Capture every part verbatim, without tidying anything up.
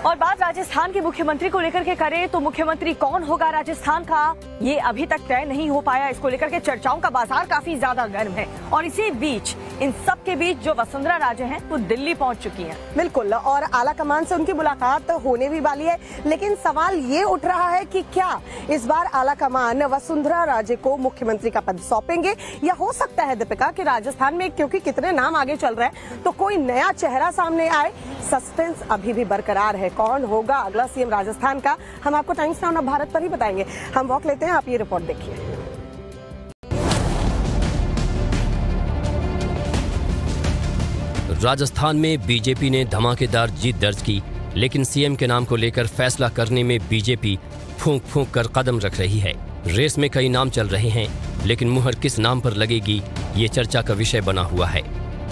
और बात राजस्थान के मुख्यमंत्री को लेकर के करें तो मुख्यमंत्री कौन होगा राजस्थान का, ये अभी तक तय नहीं हो पाया। इसको लेकर के चर्चाओं का बाजार काफी ज्यादा गर्म है और इसी बीच इन सब के बीच जो वसुंधरा राजे हैं वो दिल्ली पहुंच चुकी हैं। बिल्कुल, और आला कमान से उनकी मुलाकात होने भी वाली है, लेकिन सवाल ये उठ रहा है कि क्या इस बार आला कमान वसुंधरा राजे को मुख्यमंत्री का पद सौंपेंगे, या हो सकता है दीपिका कि राजस्थान में क्योंकि कितने नाम आगे चल रहे हैं तो कोई नया चेहरा सामने आए। सस्पेंस अभी भी बरकरार है, कौन होगा अगला सीएम राजस्थान का, हम आपको टाइम्स नाउ ऑफ भारत पर ही बताएंगे। हम वॉक लेते हैं, आप ये रिपोर्ट देखिए। राजस्थान में बीजेपी ने धमाकेदार जीत दर्ज की, लेकिन सीएम के नाम को लेकर फैसला करने में बीजेपी फूंक फूंक कर कदम रख रही है। रेस में कई नाम चल रहे हैं, लेकिन मुहर किस नाम पर लगेगी ये चर्चा का विषय बना हुआ है।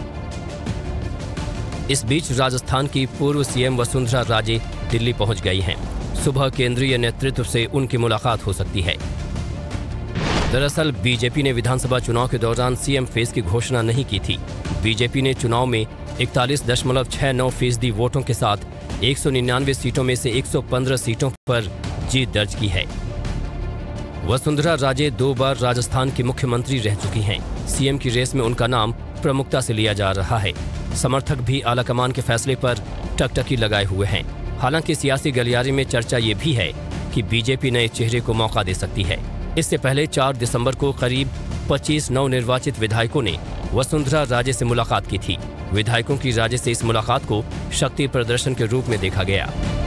इस बीच राजस्थान की पूर्व सीएम वसुंधरा राजे दिल्ली पहुंच गई हैं। सुबह केंद्रीय नेतृत्व से उनकी मुलाकात हो सकती है। दरअसल बीजेपी ने विधानसभा चुनाव के दौरान सीएम फेस की घोषणा नहीं की थी। बीजेपी ने चुनाव में इकतालीस दशमलव छह नौ फीसदी वोटों के साथ एक सौ निन्यानवे सीटों में से एक सौ पंद्रह सीटों पर जीत दर्ज की है। वसुंधरा राजे दो बार राजस्थान की मुख्यमंत्री रह चुकी हैं। सीएम की रेस में उनका नाम प्रमुखता से लिया जा रहा है। समर्थक भी आलाकमान के फैसले पर टकटकी लगाए हुए हैं। हालांकि सियासी गलियारे में चर्चा ये भी है कि बीजेपी नए चेहरे को मौका दे सकती है। इससे पहले चार दिसंबर को करीब पच्चीस नवनिर्वाचित विधायकों ने वसुंधरा राजे से मुलाकात की थी। विधायकों की राजे से इस मुलाकात को शक्ति प्रदर्शन के रूप में देखा गया।